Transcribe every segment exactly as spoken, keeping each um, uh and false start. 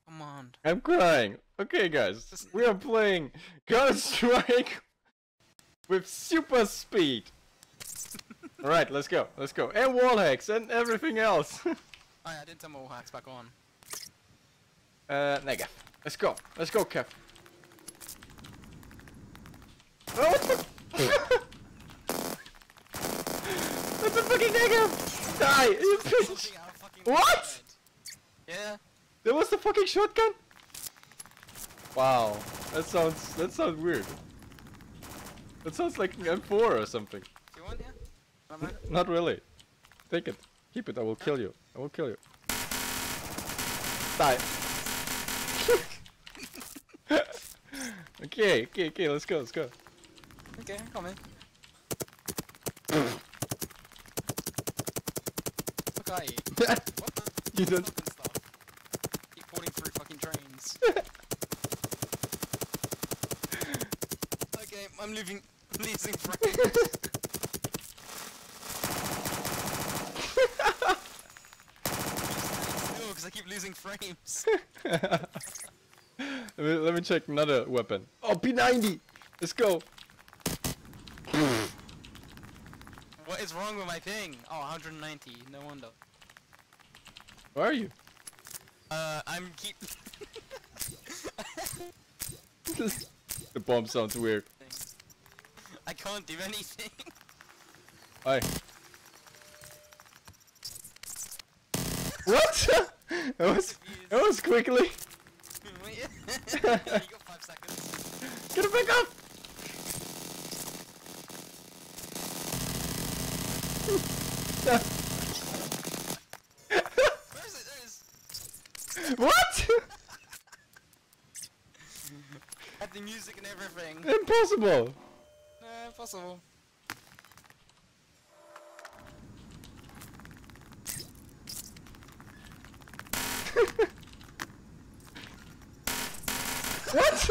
Come on. I'm crying. Okay, guys, we are playing Counter-Strike with super speed. Alright, let's go, let's go. And wall hacks and everything else. Oh yeah, I didn't turn my wall hacks back on. uh, Negav. Let's go, let's go, Kev. Oh, what the? What the fucking Negav? Die, you bitch! What? Yeah. That was the fucking shotgun? Wow, that sounds, that sounds weird. That sounds like an M four or something. Do you want, yeah? Not really. Take it. Keep it, I will kill you. I will kill you. Die. Okay, okay, okay, let's go, let's go. Okay, come in. Look at you. What the? You don't. Stuff. Keep falling through fucking trains. Okay, I'm losing, losing frames. No, because I keep losing frames. let, me, let me check another weapon. Oh, P ninety! Let's go! What is wrong with my ping? Oh, one hundred ninety, no wonder. Where are you? Uh, I'm keep... The bomb sounds weird. I can't do anything. Hi. What? That was, that was quickly. You got five seconds. Get it back up! Where is it? There it is. What? Had the music and everything. Impossible! No, impossible. What?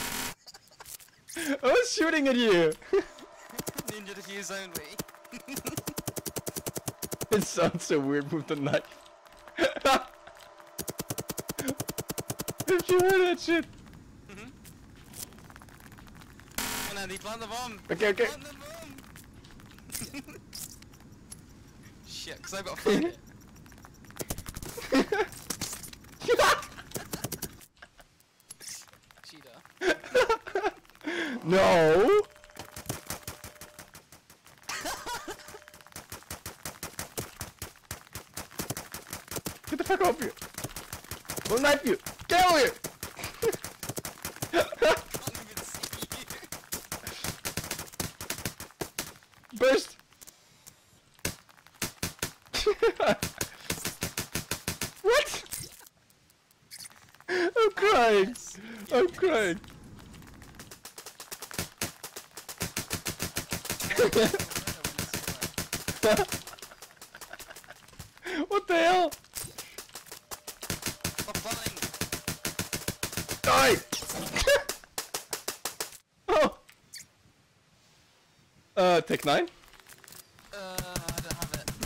I was shooting at you! Ninja defuse only. It sounds so weird with the knife. If you heard that shit! Mm-hmm. Come on, Andy, plant the bomb! Okay, okay. Plant the bomb! Shit, because I've got to find it. Cheater. No! Get the fuck off here! We'll knife you! Get over here! I can't even see you. Burst! What? I'm crying! Yes. I'm Yes. crying! What the hell? Stop falling. Die! Oh! Uh, take nine? Uh, I don't have it.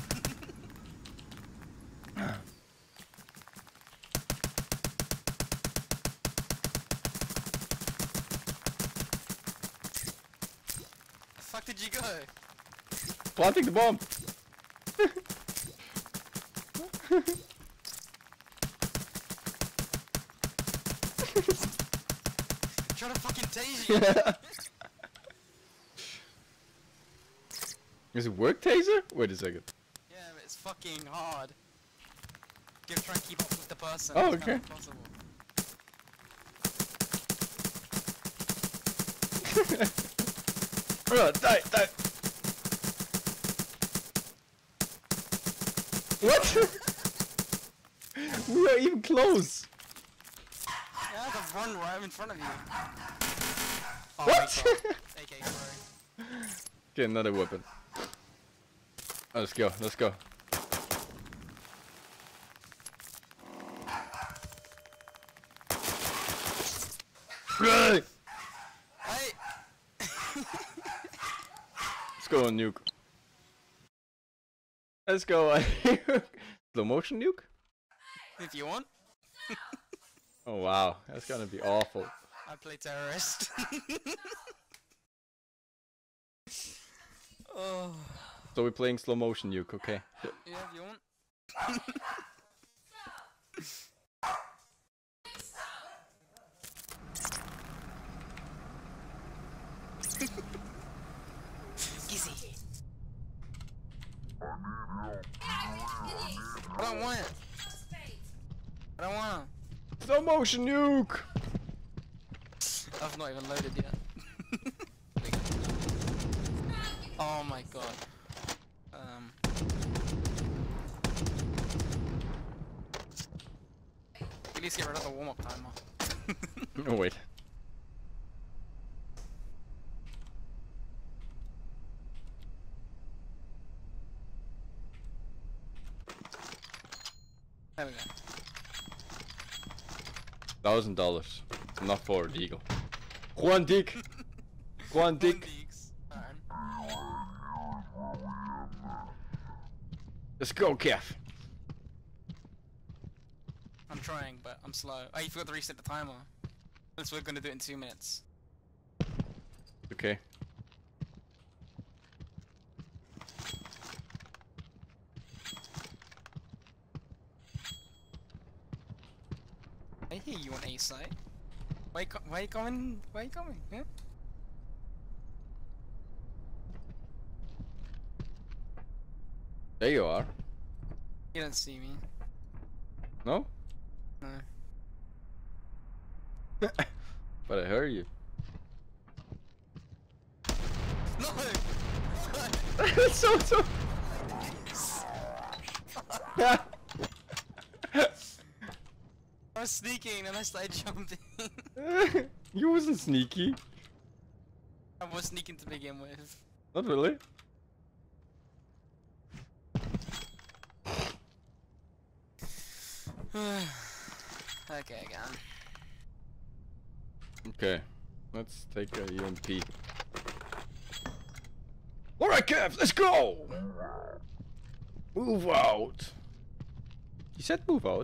The fuck did you go? Planting the bomb! Trying to fucking tase you. Does it work, taser? Wait a second. Yeah, but it's fucking hard. You have to try and keep up with the person. Oh, It's okay. kind of impossible. Oh, die, die! What? We are even close! Yeah, I have run right in front of you. Oh What? my god. A K, sorry. Okay, another weapon. Oh, let's go, let's go. Right. Hey! Let's go on nuke. Let's go on nuke. Slow motion nuke? If you want. Oh wow, that's gonna be awful. I play terrorist. Oh. So we're playing slow motion nuke, okay? Yeah, if you want. Gizzy. I don't want it. I don't want it. Slow motion nuke! I've not even loaded yet. Oh my god. Um. At least get rid of the warm-up timer. Oh wait. There we go. Thousand dollars. Not for Deagle. Juan Dick! Juan Dick! Let's go, Kev! I'm trying, but I'm slow. Oh, you forgot to reset the timer. Unless we're gonna do it in two minutes. Okay. I hear you on A site. Why, co why you coming? Why you coming? Yeah? There you are. You don't see me. No? No. But I heard you. No! so so. I was sneaking and I started jumping. You wasn't sneaky. I was sneaking to begin with. Not really. Okay, again. Okay, let's take a U M P. Alright, Kev, let's go! Move out. You said move out.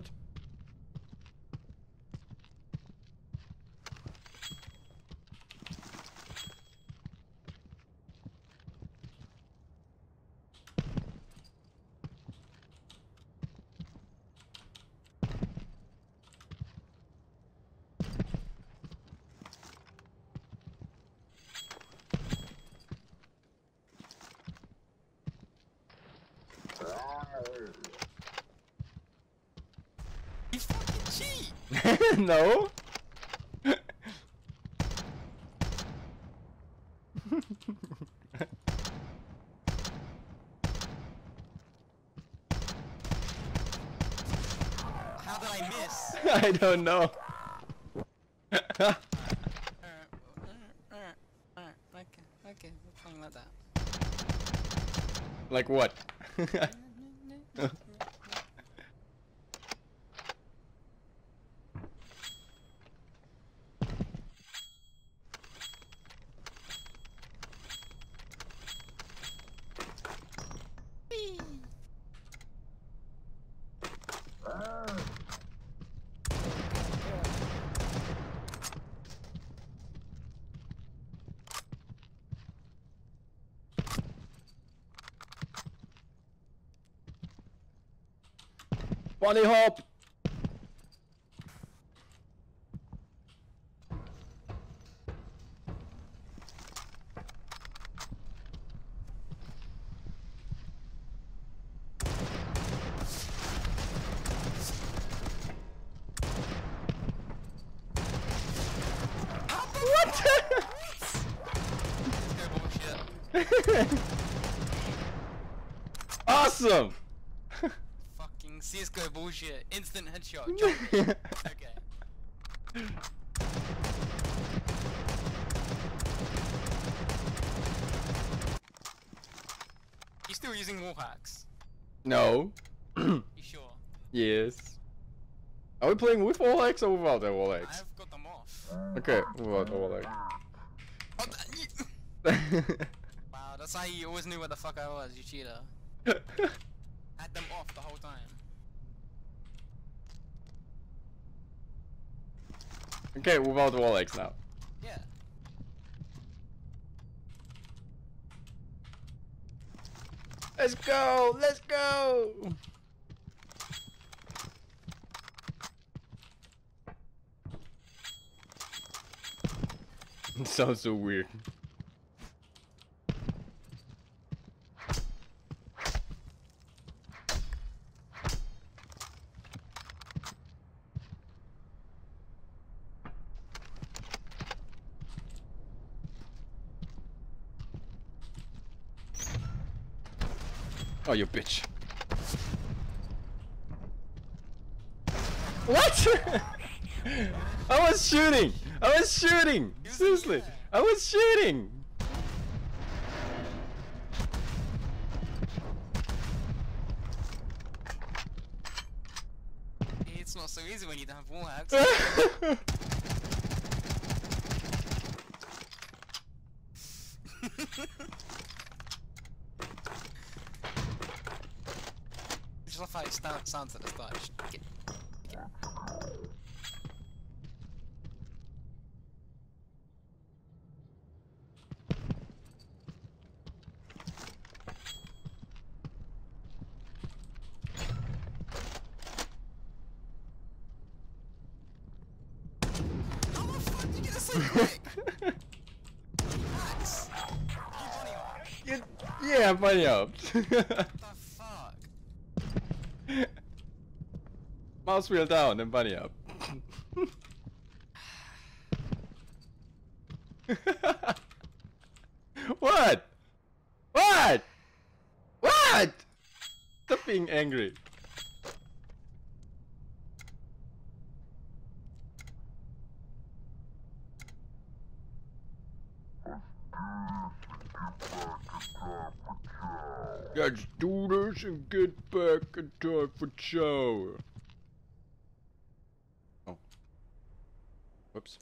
You fucking cheat! No? How did I miss? I don't know. Alright, alright, alright, alright, okay, okay, we're playing like that. Like what? Bunny hop! What? Awesome! Fucking C S G O bullshit. Instant headshot. Jump. Okay. You still using wall hacks? No. You sure? Yes. Are we playing with wall hacks or without the wall hacks? I've got them off. Okay, without the wall hacks. Oh, th- wow, that's how you always knew where the fuck I was, you cheater. Had them off the whole time. Okay, without wall eggs now. Yeah. Let's go! Let's go! It sounds so weird. Oh, you bitch. What? I was shooting! I was shooting! Seriously! I was shooting! It's not so easy when you don't have wall hacks. Just love how it sta- sounds at the start. Just get- get- How the fuck did you get this so quick? Max! You bunny hop. You- yeah, bunny up. What the fuck? Mouse wheel down and bunny up. What? What? What? Stop being angry. Let's do this and get back in time for chow. Oh. Whoops.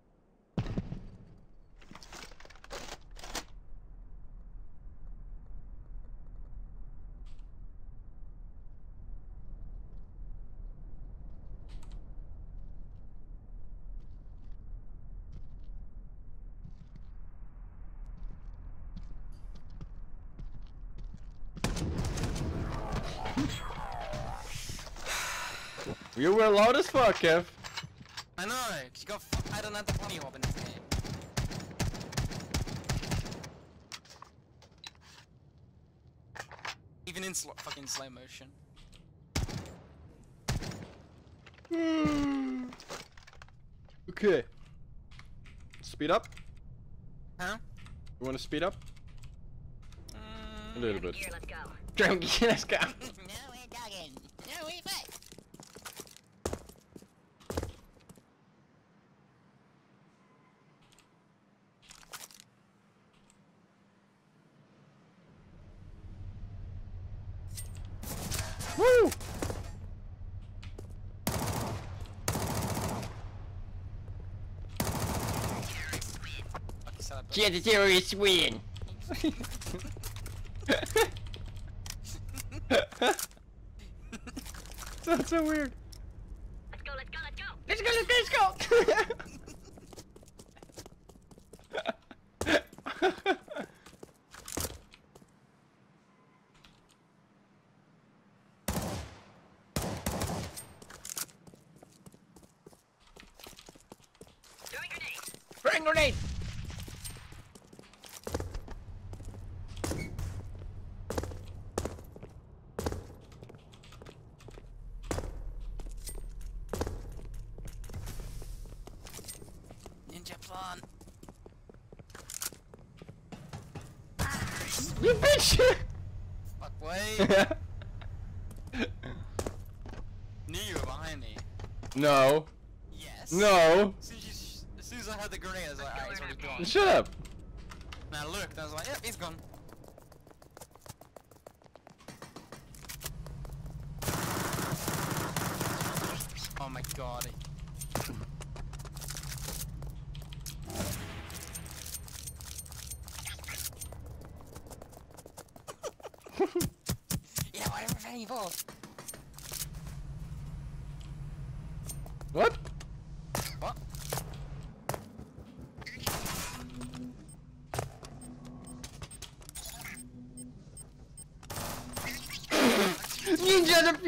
You were loud as fuck, Kev. I know, 'cause you got f- I don't have the bunny hop in this game. Even in sl fucking slow motion. Okay. Speed up? Huh? You wanna speed up? Mm, A little bit. Here, let's go. Drum gear, let's go. no, we're dogging. No, we fight. Woo! Okay, so that- Yeah, the terrorists win. That's so weird. Let's go, let's go, let's go. Let's go, let's go, let's go. Throwing grenade. Throwing grenade. Ninja plan. You bitch. Fuck, wait. Knew you were behind me. No. Yes. No. As soon as, you sh as soon as I heard the grenade, I was like, alright, he's already gone. Shut up. And I looked, and I was like, yep, he's gone. Oh my god. Yeah, whatever, Fanny Balls. What? What?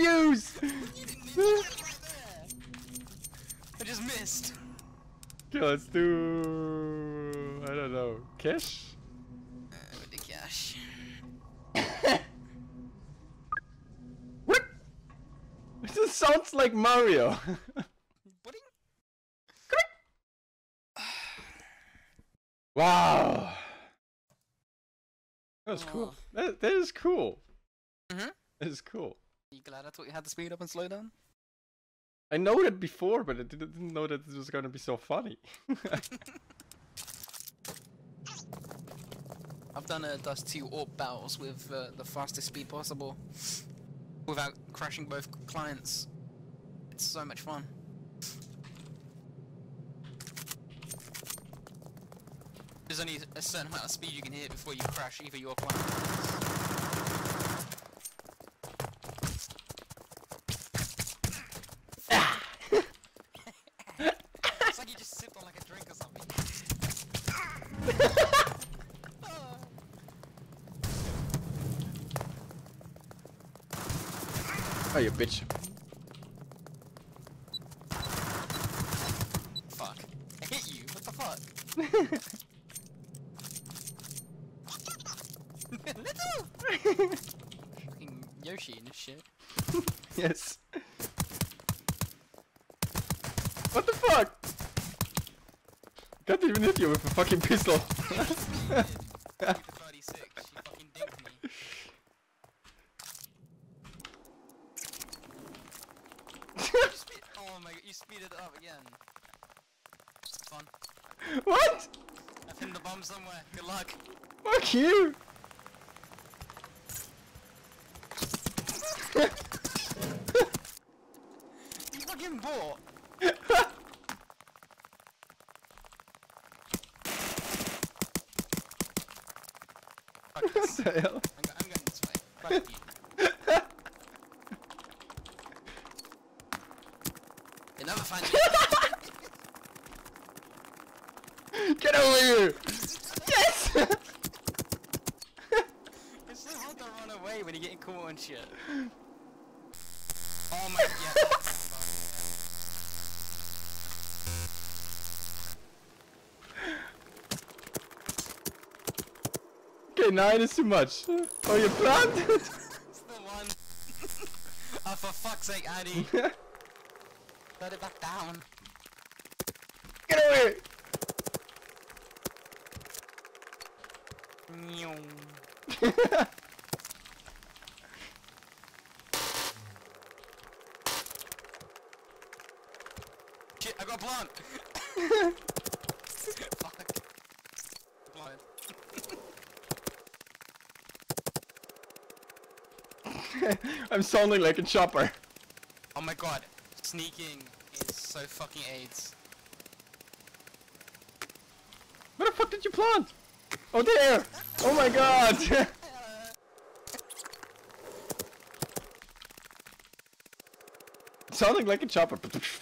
defuse! You didn't need to get it right there. I just missed. Okay, let's do... I don't know. Cash? Uh, with the cash. What? This sounds like Mario. Pudding? Wow. That was Aw. cool. That, that is cool. Mm-hmm. That is cool. You glad I taught you how to speed up and slow down? I know that before, but I didn't didn't know that it was gonna be so funny. I've done a Dust two AWP battles with uh, the fastest speed possible without crashing both clients. It's so much fun. There's only a certain amount of speed you can hit before you crash either your client or yours. It's like you just sipped on like a drink or something. Oh, you bitch. Fuck. I hit you. What the fuck? Little! Fucking Yoshi and this shit. Yes. What the fuck? Can't even hit you with a fucking pistol. thirty-six, she fucking dinked me. You speed- oh my god, you speeded it up again. Fun. What? I pinned the bomb somewhere. Good luck. Fuck you. You fucking bought. Fuck What this. the hell? I'm, go I'm going this way. Fuck you. You never find me. Get over here! Yes! It's so hard to run away when you're getting caught and shit. Oh my yeah. Okay, nine is too much. Oh, you planted? It's the one. Oh, for fuck's sake, Addy. Let it back down. Get over here! Nyong. Shit, I got a plant! Fuck. Blind. I'm sounding like a chopper. Oh my god, sneaking is so fucking AIDS. Where the fuck did you plant? Oh, there! Oh my god! Sounding like a chopper.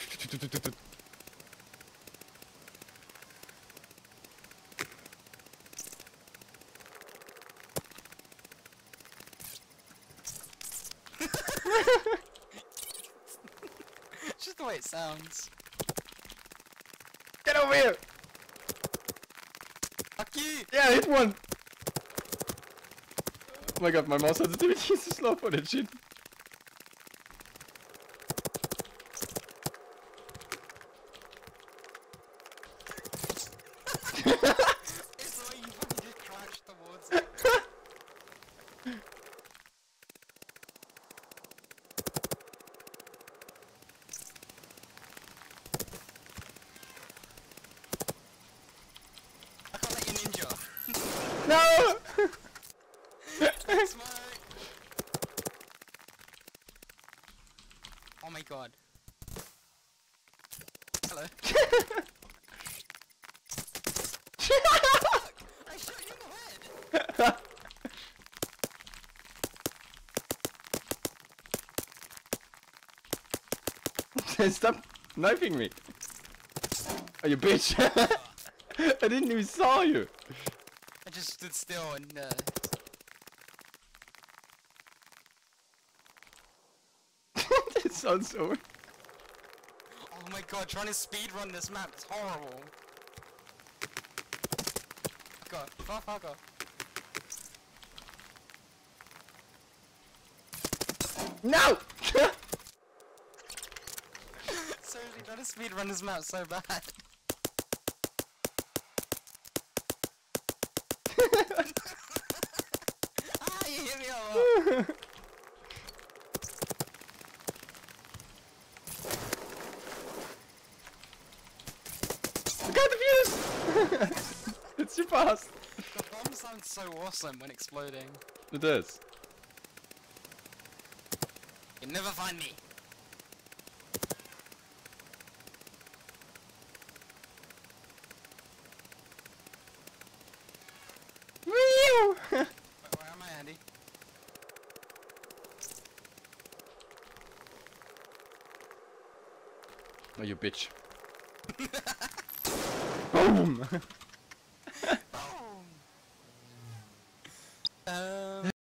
Just the way it sounds. Get over here! Fuck you! Yeah, hit one! Oh my god, my mouse sensitivity is so slow for that shit. It's the way you fucking just crashed towards it. I can't let you ninja. No! Smoke. Oh my god. Hello. I shot you in the head. Stop knifing me! Oh, you bitch! I didn't even saw you! I just stood still and uh sounds so. Oh my god, trying to speedrun this map is horrible. God, fuck, fuck off. No! Seriously, trying to speedrun this map so bad. Ah, you hit me over. I got the fuse! It's too fast. The bomb sounds so awesome when exploding. It is. You'll never find me. Whew! Where, where am I, Andy? Oh, you bitch. Boom!